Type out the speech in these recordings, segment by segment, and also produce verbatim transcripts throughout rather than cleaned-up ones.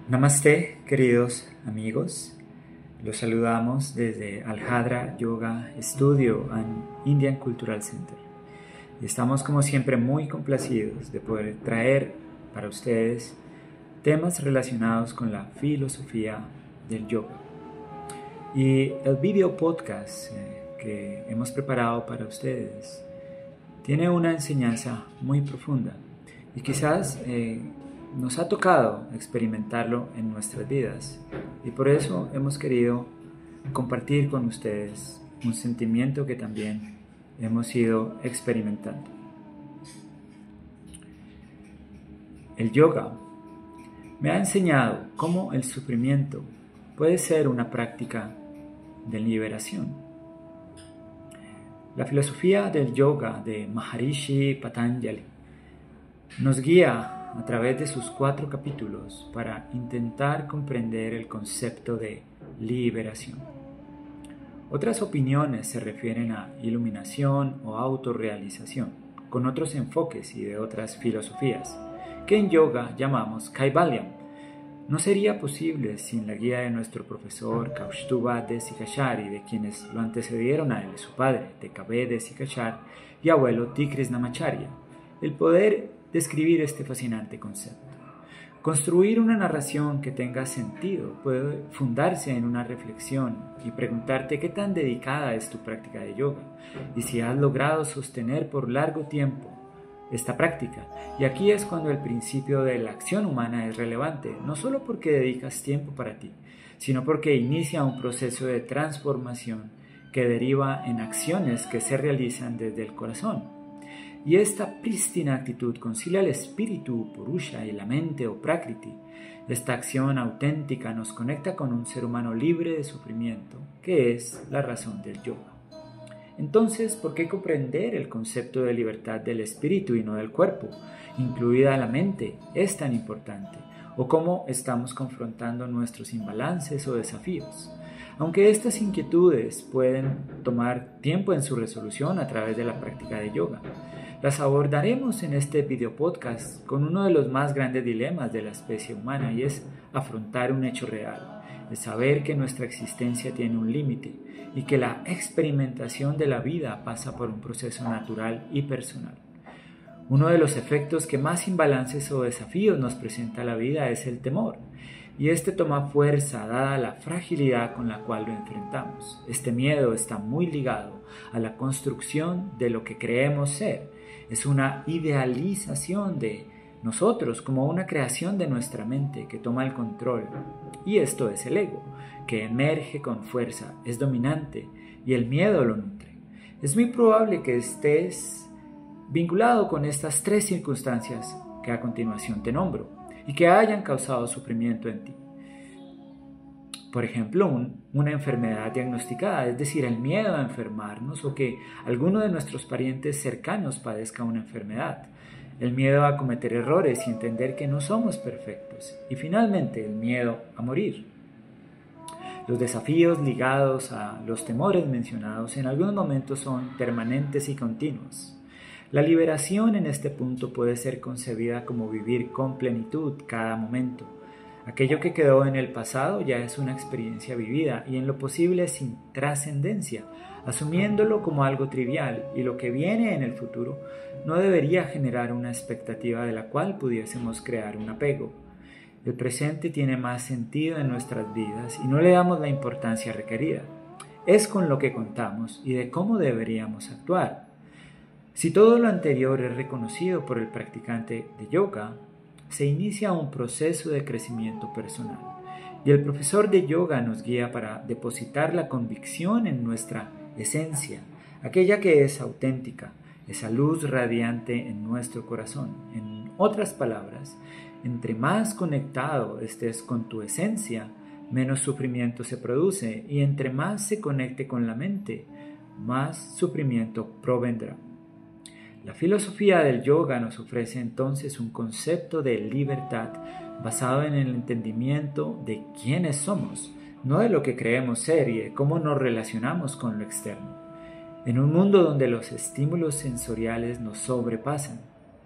Namaste, queridos amigos. Los saludamos desde Alhadra Yoga Studio and Indian Cultural Center. Y estamos como siempre muy complacidos de poder traer para ustedes temas relacionados con la filosofía del yoga. Y el video podcast eh, que hemos preparado para ustedes tiene una enseñanza muy profunda y quizás eh, nos ha tocado experimentarlo en nuestras vidas, y por eso hemos querido compartir con ustedes un sentimiento que también hemos ido experimentando. El yoga me ha enseñado cómo el sufrimiento puede ser una práctica de liberación. La filosofía del yoga de Maharishi Patanjali nos guía a través de sus cuatro capítulos para intentar comprender el concepto de liberación. Otras opiniones se refieren a iluminación o autorrealización, con otros enfoques y de otras filosofías, que en yoga llamamos Kaivalyam. No sería posible sin la guía de nuestro profesor Kaustubha Desikachar y de quienes lo antecedieron a él, su padre, T K V Desikachar, y abuelo T. Krishnamacharya, el poder describir este fascinante concepto. Construir una narración que tenga sentido puede fundarse en una reflexión y preguntarte qué tan dedicada es tu práctica de yoga y si has logrado sostener por largo tiempo esta práctica. Y aquí es cuando el principio de la acción humana es relevante, no solo porque dedicas tiempo para ti, sino porque inicia un proceso de transformación que deriva en acciones que se realizan desde el corazón. Y esta prístina actitud concilia el espíritu Purusha y la mente o Prakriti. Esta acción auténtica nos conecta con un ser humano libre de sufrimiento, que es la razón del yoga. Entonces, ¿por qué comprender el concepto de libertad del espíritu y no del cuerpo, incluida la mente, es tan importante? ¿O cómo estamos confrontando nuestros imbalances o desafíos? Aunque estas inquietudes pueden tomar tiempo en su resolución a través de la práctica de yoga, las abordaremos en este video podcast con uno de los más grandes dilemas de la especie humana, y es afrontar un hecho real, el saber que nuestra existencia tiene un límite y que la experimentación de la vida pasa por un proceso natural y personal. Uno de los efectos que más imbalances o desafíos nos presenta la vida es el temor, y este toma fuerza dada la fragilidad con la cual lo enfrentamos. Este miedo está muy ligado a la construcción de lo que creemos ser. Es una idealización de nosotros como una creación de nuestra mente que toma el control. Y esto es el ego, que emerge con fuerza, es dominante y el miedo lo nutre. Es muy probable que estés vinculado con estas tres circunstancias que a continuación te nombro y que hayan causado sufrimiento en ti. Por ejemplo, un, una enfermedad diagnosticada, es decir, el miedo a enfermarnos o que alguno de nuestros parientes cercanos padezca una enfermedad. El miedo a cometer errores y entender que no somos perfectos. Y finalmente, el miedo a morir. Los desafíos ligados a los temores mencionados en algunos momentos son permanentes y continuos. La liberación en este punto puede ser concebida como vivir con plenitud cada momento. Aquello que quedó en el pasado ya es una experiencia vivida y en lo posible sin trascendencia, asumiéndolo como algo trivial, y lo que viene en el futuro no debería generar una expectativa de la cual pudiésemos crear un apego. El presente tiene más sentido en nuestras vidas y no le damos la importancia requerida. Es con lo que contamos y de cómo deberíamos actuar. Si todo lo anterior es reconocido por el practicante de yoga, se inicia un proceso de crecimiento personal, y el profesor de yoga nos guía para depositar la convicción en nuestra esencia, aquella que es auténtica, esa luz radiante en nuestro corazón. En otras palabras, entre más conectado estés con tu esencia, menos sufrimiento se produce, y entre más se conecte con la mente, más sufrimiento provendrá. La filosofía del yoga nos ofrece entonces un concepto de libertad basado en el entendimiento de quiénes somos, no de lo que creemos ser y de cómo nos relacionamos con lo externo. En un mundo donde los estímulos sensoriales nos sobrepasan,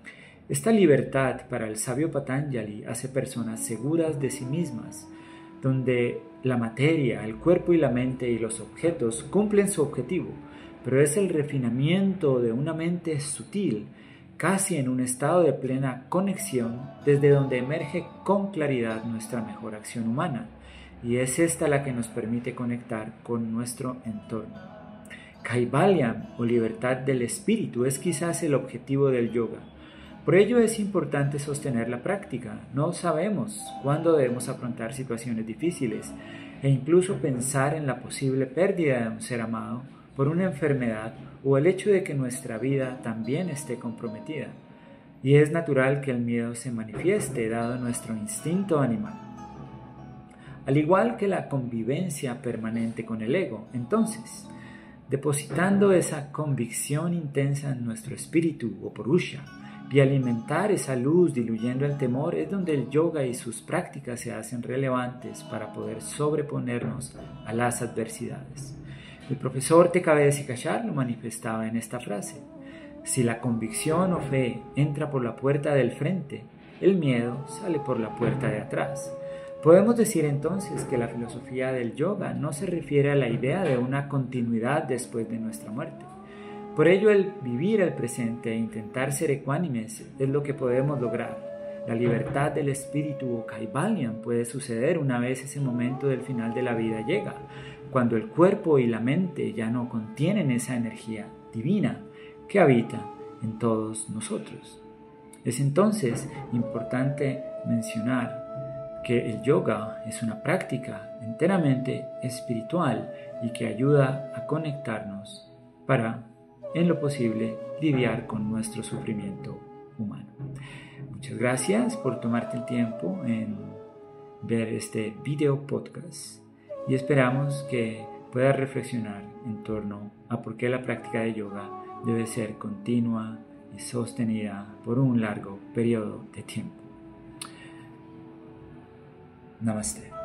Esta libertad para el sabio Patanjali hace personas seguras de sí mismas, donde la materia, el cuerpo y la mente y los objetos cumplen su objetivo, pero es el refinamiento de una mente sutil, casi en un estado de plena conexión, desde donde emerge con claridad nuestra mejor acción humana, y es esta la que nos permite conectar con nuestro entorno. Kaivalyam, o libertad del espíritu, es quizás el objetivo del yoga. Por ello es importante sostener la práctica. No sabemos cuándo debemos afrontar situaciones difíciles e incluso pensar en la posible pérdida de un ser amado por una enfermedad o el hecho de que nuestra vida también esté comprometida. Y es natural que el miedo se manifieste dado nuestro instinto animal. Al igual que la convivencia permanente con el ego, entonces, depositando esa convicción intensa en nuestro espíritu o purusha, y alimentar esa luz diluyendo el temor es donde el yoga y sus prácticas se hacen relevantes para poder sobreponernos a las adversidades. El profesor T K V Sikachar lo manifestaba en esta frase: si la convicción o fe entra por la puerta del frente, el miedo sale por la puerta de atrás. Podemos decir entonces que la filosofía del yoga no se refiere a la idea de una continuidad después de nuestra muerte. Por ello, el vivir el presente e intentar ser ecuánimes es lo que podemos lograr. La libertad del espíritu o Kaivalyam puede suceder una vez ese momento del final de la vida llega, cuando el cuerpo y la mente ya no contienen esa energía divina que habita en todos nosotros. Es entonces importante mencionar que el yoga es una práctica enteramente espiritual y que ayuda a conectarnos para, en lo posible, lidiar con nuestro sufrimiento humano. Muchas gracias por tomarte el tiempo en ver este video podcast y esperamos que puedas reflexionar en torno a por qué la práctica de yoga debe ser continua y sostenida por un largo periodo de tiempo. Namaste.